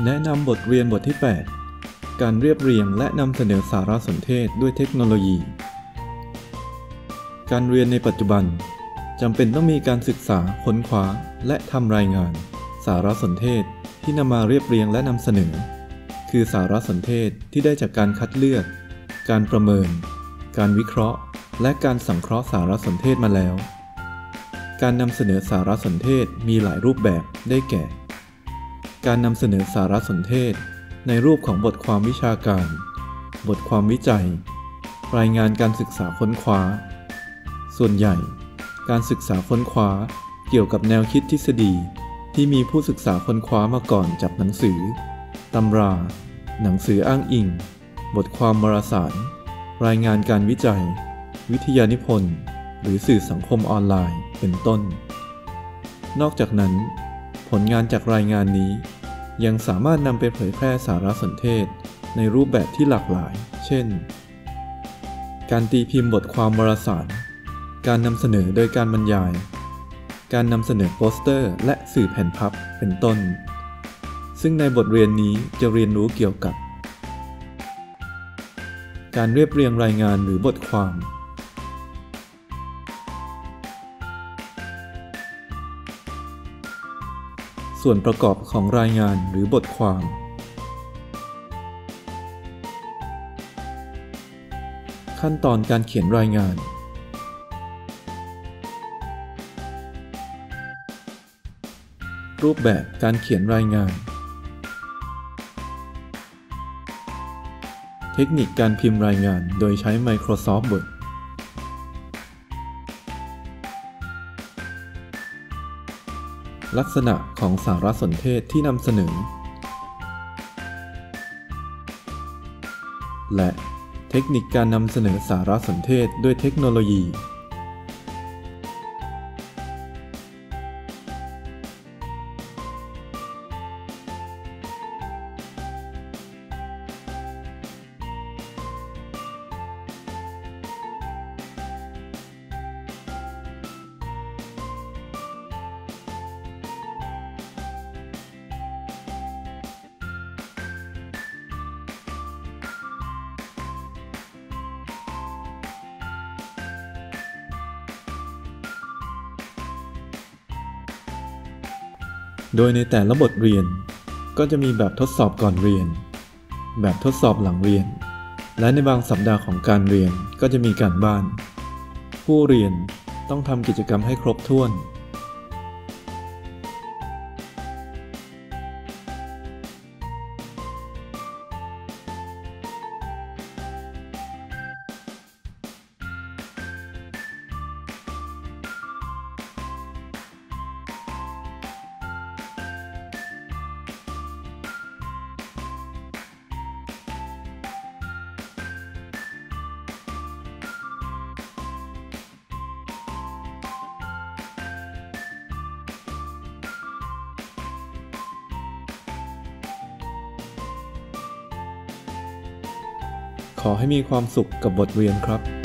แนะนำบทเรียนบทที่ 8 การเรียบเรียงและนำเสนอสารสนเทศด้วยเทคโนโลยีการเรียนในปัจจุบันจำเป็นต้องมีการศึกษาค้นคว้าและทำรายงานสารสนเทศที่นำมาเรียบเรียงและนำเสนอคือสารสนเทศที่ได้จากการคัดเลือกการประเมินการวิเคราะห์และการสังเคราะห์สารสนเทศมาแล้วการนำเสนอสารสนเทศมีหลายรูปแบบได้แก่การนำเสนอสารสนเทศในรูปของบทความวิชาการบทความวิจัยรายงานการศึกษาค้นคว้าส่วนใหญ่การศึกษาค้นคว้าเกี่ยวกับแนวคิดทฤษฎีที่มีผู้ศึกษาค้นคว้ามาก่อนจากหนังสือตำราหนังสืออ้างอิงบทความวารสารรายงานการวิจัยวิทยานิพนธ์หรือสื่อสังคมออนไลน์เป็นต้นนอกจากนั้นผลงานจากรายงานนี้ยังสามารถนำไปเผยแพร่สารสนเทศในรูปแบบที่หลากหลายเช่นการตีพิมพ์บทความวารสารการนำเสนอโดยการบรรยายการนำเสนอโปสเตอร์และสื่อแผ่นพับเป็นต้นซึ่งในบทเรียนนี้จะเรียนรู้เกี่ยวกับการเรียบเรียงรายงานหรือบทความส่วนประกอบของรายงานหรือบทความขั้นตอนการเขียนรายงานรูปแบบการเขียนรายงานเทคนิคการพิมพ์รายงานโดยใช้ Microsoft Word ลักษณะของสารสนเทศที่นำเสนอและเทคนิคการนำเสนอสารสนเทศด้วยเทคโนโลยีโดยในแต่ละบทเรียนก็จะมีแบบทดสอบก่อนเรียนแบบทดสอบหลังเรียนและในบางสัปดาห์ของการเรียนก็จะมีการบ้านผู้เรียนต้องทำกิจกรรมให้ครบถ้วนขอให้มีความสุขกับบทเรียนครับ